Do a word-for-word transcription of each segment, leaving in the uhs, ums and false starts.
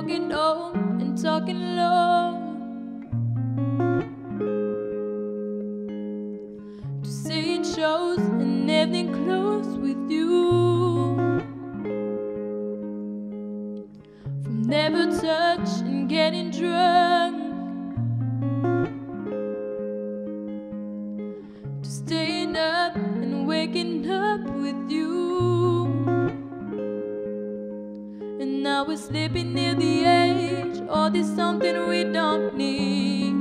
walking home and talking low, to seeing shows and evening clothes with you, from never touch and getting drunk, to staying up and waking up with you. And now we're sleeping near the edge. All this something we don't need.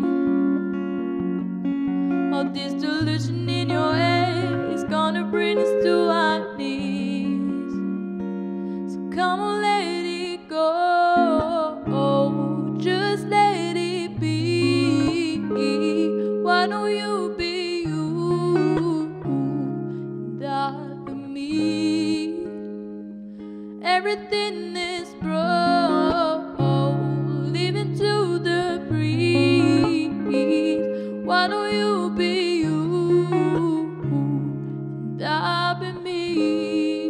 All this delusion in your head is gonna bring us to our knees. So come on, let it go. Just let it be. Why don't you be you and I be me? Everything is broke, living to the breeze. Why don't you be you and I'll be me,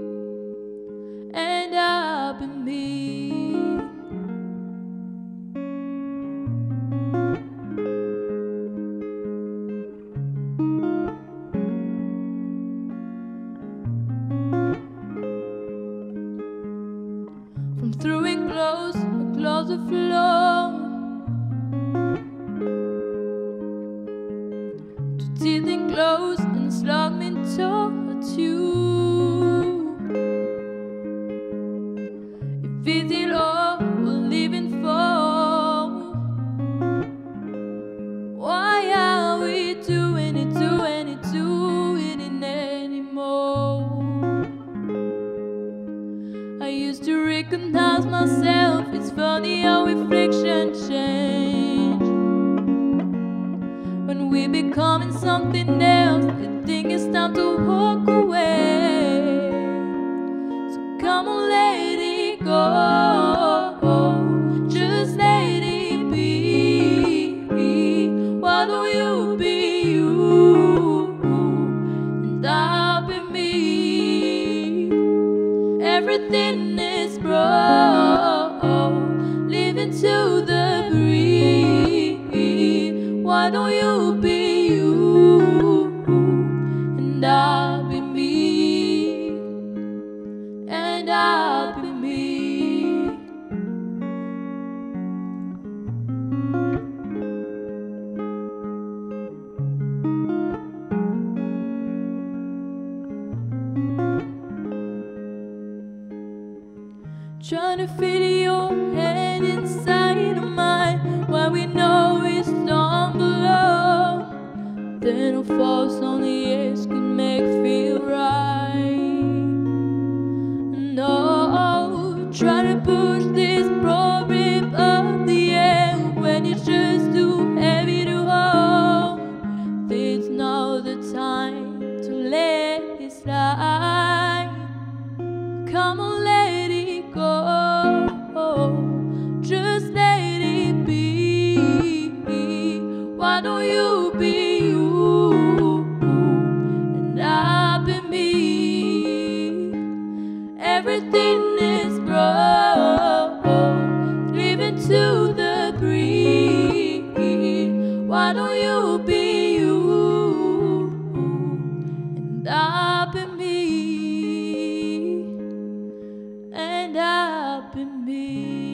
and I'll be me. From throwing clothes across the floor, to teething close and slugging towards you. If it's it all we're living for, why are we doing it, doing it, doing it anymore? I used to recognize myself. It's funny how reflection change. When we becoming something else, I think it's time to walk away. So come on, let it go. Just let it be. Why don't you be you and I'll be me? Everything is broke, living to the breeze. Why don't you be you and I'll be me, and I'll be me. Trying to fit your head inside of mine, when we know it's down below. Then a false on the edge can make feel right. No, try to push this problem up the air when it's just too heavy to hold. It's not the time to let it slide. Come on, let it go. Just let it be. Why don't you be you and I'll be me? Everything is broke, living to the breeze. Why don't you be you and I'll be me, and I'll be me.